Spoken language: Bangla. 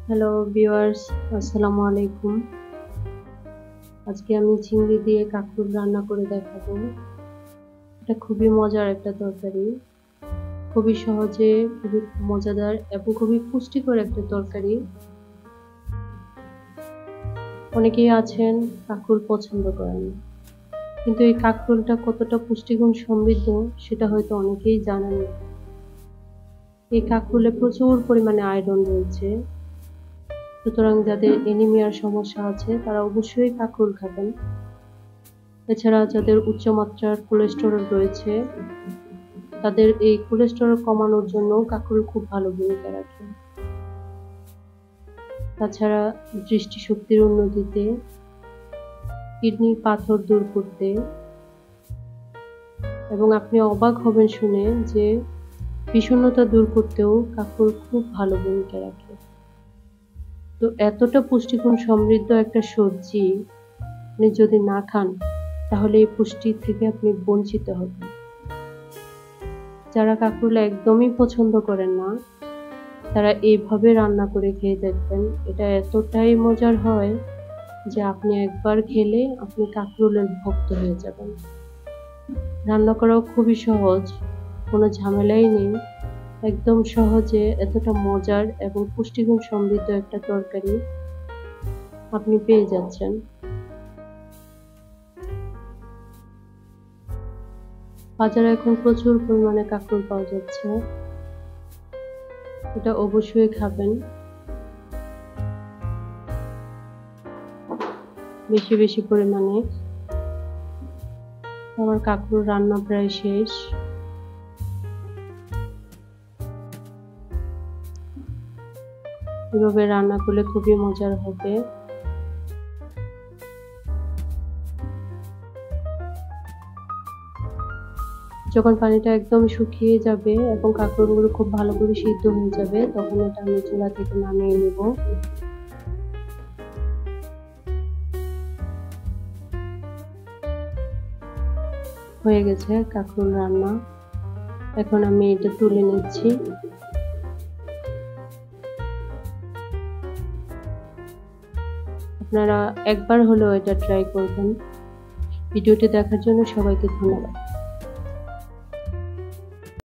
হ্যালো ভিউয়ার্স, আসসালামু আলাইকুম। আজকে আমি চিংড়ি দিয়ে কাঁকরোল রান্না করে দেখাবো। এটা খুবই মজার একটা তরকারি, খুবই সহজে, খুবই মজাদার এবং খুবই পুষ্টিকর একটা তরকারি। অনেকেই আছেন কাঁকরোল পছন্দ করেন, কিন্তু এই কাঁকরোলটা কতটা পুষ্টিগুণ সমৃদ্ধ সেটা হয়তো অনেকেই জানেন না। এই কাঁকরোলে প্রচুর পরিমাণে আয়রন রয়েছে, সুতরাং যাদের অ্যানিমিয়ার সমস্যা আছে তারা অবশ্যই কাঁকরোল খাবেন। এছাড়া যাদের উচ্চমাত্রার কোলেস্টেরল রয়েছে তাদের এই কোলেস্টেরল কমানোর জন্য কাঁকরোল খুব ভালো ভূমিকা রাখে। তাছাড়া দৃষ্টিশক্তির উন্নতিতে, কিডনির পাথর দূর করতে, এবং আপনি অবাক হবেন শুনে যে বিষণ্ণতা দূর করতেও কাঁকরোল খুব ভালো ভূমিকা রাখে। তো এতটা পুষ্টিগুণ সমৃদ্ধ একটা সবজি আপনি যদি না খান তাহলে এই পুষ্টি থেকে আপনি বঞ্চিত হবেন। যারা কাঁকরোল একদমই পছন্দ করেন না তারা এইভাবে রান্না করে খেয়ে দেখবেন, এটা এতটাই মজার হয় যে আপনি একবার খেলে আপনি কাঁকরোলের ভক্ত হয়ে যাবেন। রান্না করাও খুবই সহজ, কোনো ঝামেলাই নেই, একদম সহজে এতটা মজার এবং পুষ্টিগুণ সমৃদ্ধ একটা তরকারি আপনি পেয়ে যাচ্ছেন। বাজারে এখন প্রচুর পরিমাণে কাঁকরোল পাওয়া যাচ্ছে, এটা অবশ্যই খাবেন। বেশি বেশি পরিমাণে। আমার কাঁকরোল রান্না প্রায় শেষ। এভাবে রান্না করলে খুবই মজার হবে। যখন পানিটা একদম শুকিয়ে যাবে এবং কাঁকরোলগুলো খুব ভালো করে সিদ্ধ হয়ে যাবে তখন এটা আমি চুলা থেকে নামিয়ে নেব। হয়ে গেছে কাঁকরোল রান্না, এখন আমি এটা তুলে নিচ্ছি। আপনারা একবার হলেও এটা ট্রাই করবেন। ভিডিওটি দেখার জন্য সবাইকে ধন্যবাদ।